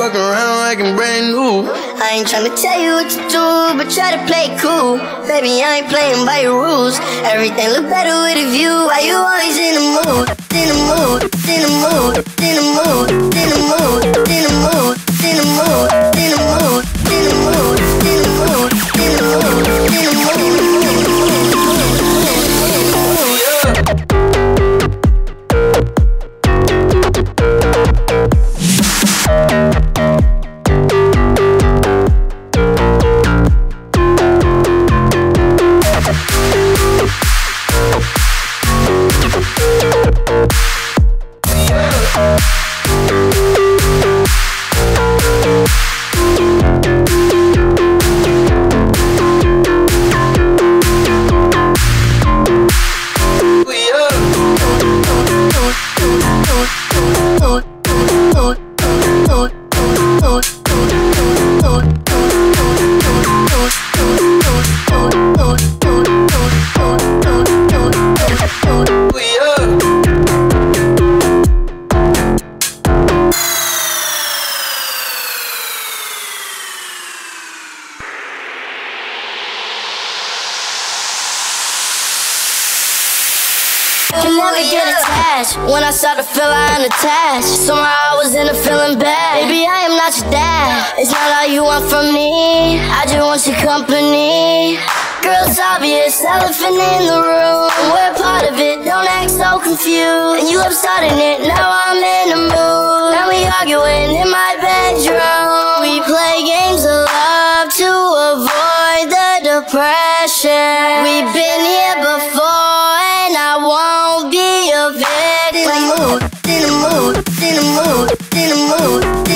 fuck around like I'm brand new. I ain't tryna tell you what to do, but try to play cool. Baby, I ain't playing by your rules. Everything look better with a view. Why you always in the mood? In the mood, in the mood, in the mood, in the mood, in the mood, in the mood, in the mood, in the mood, in the mood, in the mood, in the mood. Can never get attached. When I start to feel I unattached, somehow I was in a feeling bad. Baby, I am not your dad. It's not all you want from me, I just want your company. Girl, it's obvious, elephant in the room. We're part of it, don't act so confused. And you love starting it, now I'm in the mood. Now we arguing in my bedroom. We play games of love to avoid the depression. We've been here before and I won't be a victim. In the mood, in the mood, in the mood, in the mood.